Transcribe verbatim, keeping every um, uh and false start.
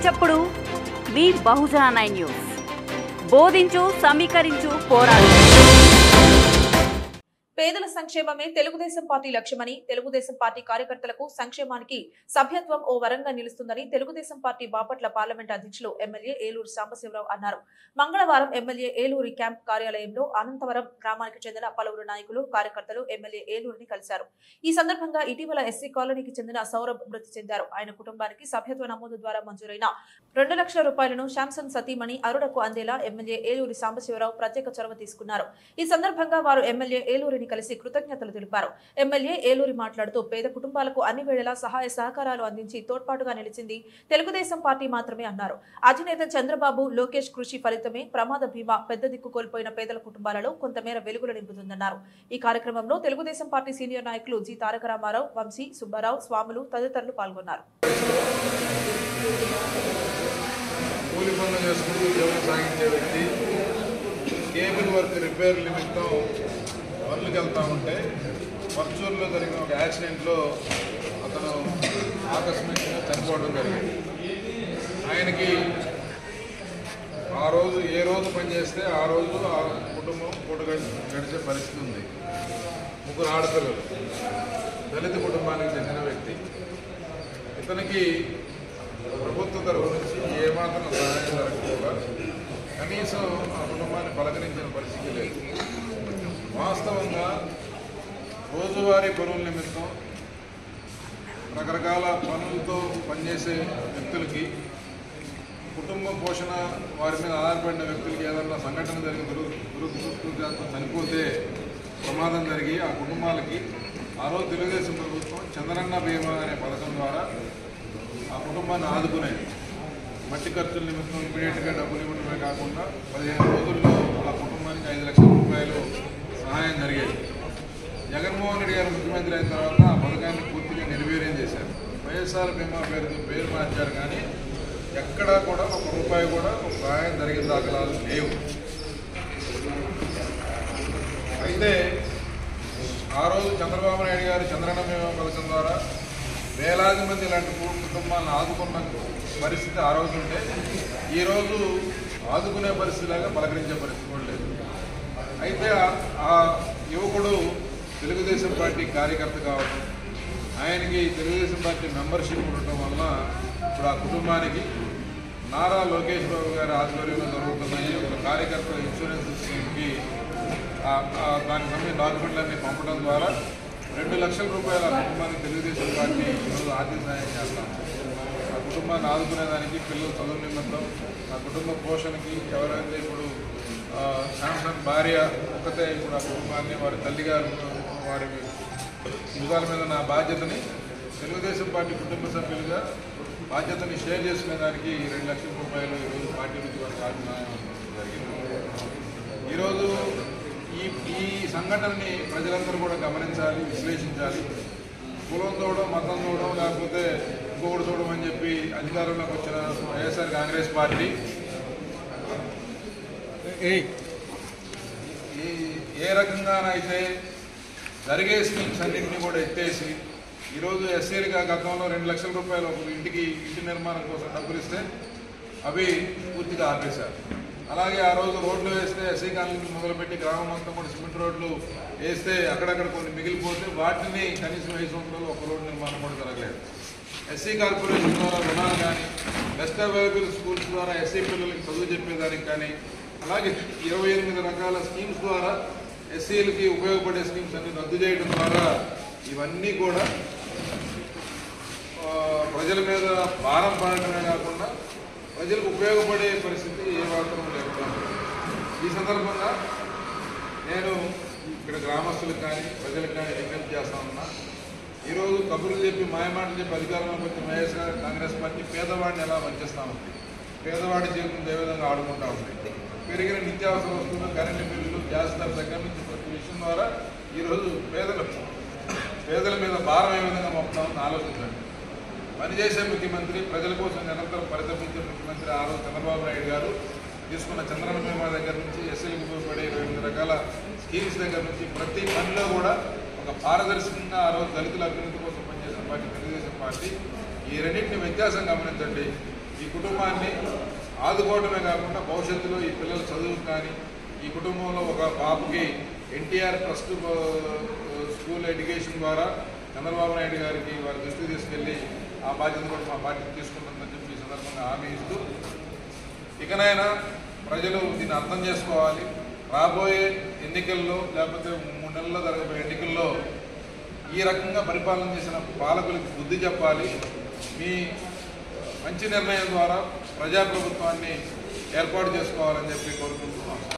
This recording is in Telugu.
చప్పుడు మీ బహుజన నైన్ న్యూస్. బోధించు, సమీకరించు, పోరాడు. పేదల సంక్షేమమే తెలుగుదేశం పార్టీ లక్ష్యమని, తెలుగుదేశం పార్టీ కార్యకర్తలకు సంక్షేమానికి సభ్యత్వం ఓ వరంగా నిలుస్తుందని తెలుగుదేశం పార్టీ బాపట్ల పార్లమెంట్ అధ్యక్షులు ఎమ్మెల్యే ఏలూరి సాంబశివరావు అన్నారు. మంగళవారం ఎమ్మెల్యే ఏలూరి క్యాంప్ కార్యాలయంలో అనంతవరం గ్రామానికి చెందిన పలువురు నాయకులు, కార్యకర్తలు ఎమ్మెల్యే ఏలూరిని కలిశారు. ఈ సందర్భంగా ఇటీవల ఎస్సీ కాలనీకి చెందిన సౌరభ్ మృతి చెందారు. ఆయన కుటుంబానికి సభ్యత్వ నమోదు ద్వారా మంజూరైన రెండు లక్షల రూపాయలను శాంసన్ సతీమణి అరుడకు అందేలా ఎమ్మెల్యే ఏలూరి సాంబశివరావు ప్రత్యేక చొరవ తీసుకున్నారు. ఈ సందర్భంగా వారు ఎమ్మెల్యే ఏలూరిని కలిసి కృతజ్ఞతలు తెలిపారు. ఎమ్మెల్యే ఏలూరి మాట్లాడుతూ పేద కుటుంబాలకు అన్ని వేళలా సహాయ సహకారాలు అందించి తోడ్పాటుగా నిలిచింది తెలుగుదేశం పార్టీ మాత్రమే అన్నారు. అధినేత చంద్రబాబు, లోకేష్ కృషి ఫలితమే ప్రమాద బీమా పెద్ద దిక్కు కోల్పోయిన పేదల కుటుంబాలలో కొంతమేర వెలుగులు నింపుతుందన్నారు. ఈ కార్యక్రమంలో తెలుగుదేశం పార్టీ సీనియర్ నాయకులు జి తారక రామారావు, వంశీ, సుబ్బారావు, స్వాములు తదితరులు పాల్గొన్నారు. పనులకు వెళ్తూ ఉంటే పర్చూరులో జరిగిన ఒక యాక్సిడెంట్లో అతను ఆకస్మికంగా చనిపోవడం జరిగింది. ఆయనకి ఆ రోజు ఏ రోజు పనిచేస్తే ఆ రోజు ఆ కుటుంబం పూట గడిచే పరిస్థితి ఉంది. ముగ్గురు ఆడపిల్లలు, దళిత కుటుంబానికి చెందిన వ్యక్తి. ఇతనికి ప్రభుత్వ తరఫు నుంచి ఏమాత్రం సహాయం జరగకుండా కనీసం ఆ కుటుంబాన్ని పలకరించిన పరిస్థితి లేదు. వాస్తవంగా రోజువారీ పనుల నిమిత్తం రకరకాల పనులతో పనిచేసే వ్యక్తులకి, కుటుంబ పోషణ వారి మీద ఆధారపడిన వ్యక్తులకి ఏదన్నా సంఘటన జరిగి దురదృష్టవశాత్తు చనిపోతే ప్రమాదం జరిగి ఆ కుటుంబాలకి ఆ రోజు తెలుగుదేశం ప్రభుత్వం చంద్రన్న బీమా అనే పథకం ద్వారా ఆ కుటుంబాన్ని ఆదుకునేది. మట్టి ఖర్చుల నిమిత్తం ఇమీడియట్గా డబ్బులు ఇవ్వడమే కాకుండా పదిహేను రోజుల్లో ఆ కుటుంబానికి ఐదు లక్షల రూపాయలు సహాయం జరిగేది. జగన్మోహన్ రెడ్డి గారు ముఖ్యమంత్రి అయిన తర్వాత ఆ పథకాన్ని పూర్తిగా నిర్వీర్యం చేశారు. వైఎస్ఆర్ బీమా పేరుతో పేరు మార్చారు, కానీ ఎక్కడా కూడా ఒక రూపాయి కూడా ఒక సహాయం జరిగిన దాఖలాలు లేవు. అయితే ఆ రోజు చంద్రబాబు నాయుడు గారు చంద్రన్న బీమా పథకం ద్వారా వేలాది మంది ఇలాంటి కుటుంబాలను ఆదుకున్న పరిస్థితి ఆ రోజు ఉంటే ఈరోజు ఆదుకునే పరిస్థితిలాగా పలకరించే పరిస్థితి కూడా లేదు. అయితే ఆ యువకుడు తెలుగుదేశం పార్టీ కార్యకర్త కావడం, ఆయనకి తెలుగుదేశం పార్టీ మెంబర్షిప్ ఉండటం వలన ఇప్పుడు ఆ కుటుంబానికి నారా లోకేష్ బాబు గారి ఆధ్వర్యంలో జరుగుతున్న ఈ ఒక కార్యకర్తల ఇన్సూరెన్స్ స్కీమ్కి దానికి సంబంధించిన డాక్యుమెంట్లన్నీ పంపడం ద్వారా రెండు లక్షల రూపాయల ఆ కుటుంబానికి తెలుగుదేశం పార్టీ ఈరోజు ఆర్థిక సహాయం చేస్తాం. ఆ కుటుంబాన్ని ఆదుకునేదానికి, పిల్లల చదువు నిమిత్తం, ఆ కుటుంబ పోషణకి ఎవరైతే ఇప్పుడు శాంసన్ భార్య ఒక్కతే ఇప్పుడు ఆ కుటుంబాన్ని వారి తల్లిగారు వారి భుజాల మీద నా బాధ్యతని తెలుగుదేశం పార్టీ కుటుంబ సభ్యులుగా బాధ్యతని షేర్ చేసుకునేదానికి రెండు లక్షల రూపాయలు ఈరోజు పార్టీ నుంచి వారికి ఆర్థిక జరిగింది. ఈరోజు ఈ ఈ సంఘటనని ప్రజలందరూ కూడా గమనించాలి, విశ్లేషించాలి. కులం చూడడం, మతం చూడడం, లేకపోతే ఇంకొకటి చూడడం అని చెప్పి అధికారంలోకి వచ్చిన వైఎస్ఆర్ కాంగ్రెస్ పార్టీ ఏ రకంగానైతే జరిగే స్కీమ్స్ అన్నింటినీ కూడా ఎత్తేసి ఈరోజు ఎస్సీలుగా గతంలో రెండు లక్షల రూపాయలు ఒక ఇంటికి ఇంటి నిర్మాణం కోసం డబ్బులు ఇస్తే అవి పూర్తిగా ఆపేశారు. అలాగే ఆ రోజు రోడ్లు వేస్తే ఎస్సీ కాలనీ మొదలుపెట్టి గ్రామం అంతా కూడా సిమెంట్ రోడ్లు వేస్తే అక్కడక్కడ కొన్ని మిగిలిపోతే వాటిని కనీసం ఐదు సంవత్సరాలు ఒక రోడ్డు నిర్మాణం కూడా జరగలేదు. ఎస్సీ కార్పొరేషన్ ద్వారా రుణాలు కానీ, బెస్ట్ అవైలబుల్ స్కూల్స్ ద్వారా ఎస్సీ పిల్లలకి చదువు చెప్పేదానికి కానీ, అలాగే ఇరవై ఎనిమిది రకాల స్కీమ్స్ ద్వారా ఎస్సీలకి ఉపయోగపడే స్కీమ్స్ అన్ని రద్దు చేయడం ద్వారా ఇవన్నీ కూడా ప్రజల మీద భారం పడటమే కాకుండా ప్రజలకు ఉపయోగపడే పరిస్థితి ఏ మాత్రం లేకుండా. ఈ సందర్భంగా నేను ఇక్కడ గ్రామస్తులకు కానీ ప్రజలకు కానీ విజ్ఞప్తి చేస్తా ఉన్నా. ఈరోజు కబుర్లు చెప్పి మాయమాటలు చెప్పి అధికారంలోకి వచ్చిన వైఎస్ఆర్ కాంగ్రెస్ పార్టీ పేదవాడిని ఎలా వంచిస్తూ ఉంది, పేదవాడి జీవితం ఏ విధంగా ఆడుకుంటూ ఉంది. పెరిగిన నిత్యావసర వస్తువులు, కరెంటు బిల్లులు, గ్యాస్ ధర దగ్గర నుంచి ప్రతి విషయం ద్వారా ఈరోజు పేదలు పేదల మీద భారం ఏ విధంగా మోపుతామని ఆలోచించండి. పనిచేసే ముఖ్యమంత్రి, ప్రజల కోసం నిరంతరం పరితపించే ముఖ్యమంత్రి ఆ రోజు చంద్రబాబు నాయుడు గారు తీసుకున్న చంద్రన్న బీమా దగ్గర నుంచి ఎస్సీలకు ఉపయోగపడే ఇరవై ఎనిమిది రకాల స్కీమ్స్ దగ్గర నుంచి ప్రతి పనిలో కూడా ఒక పారదర్శకంగా ఆ రోజు దళితుల అభివృద్ధి కోసం పనిచేసిన పార్టీ తెలుగుదేశం పార్టీ. ఈ రెండింటిని వ్యత్యాసం గమనించండి. ఈ కుటుంబాన్ని ఆదుకోవడమే కాకుండా భవిష్యత్తులో ఈ పిల్లల చదువుకు కానీ ఈ కుటుంబంలో ఒక బాబుకి ఎన్టీఆర్ ట్రస్ట్ స్కూల్ ఎడ్యుకేషన్ ద్వారా చంద్రబాబు నాయుడు గారికి వారి దృష్టికి తీసుకెళ్లి ఆ బాధ్యత కూడా మా బాధ్యత తీసుకుంటుందని చెప్పి ఈ సందర్భంగా హామీ ఇస్తూ ఇకనైనా ప్రజలు దీన్ని అర్థం చేసుకోవాలి. రాబోయే ఎన్నికల్లో లేకపోతే మూడు నెలల్లో జరగబోయే ఎన్నికల్లో ఈ రకంగా పరిపాలన చేసిన పాలకులకు బుద్ధి చెప్పాలి. మీ మంచి నిర్ణయం ద్వారా ప్రజాప్రభుత్వాన్ని ఏర్పాటు చేసుకోవాలని చెప్పి కోరుకుంటున్నాం.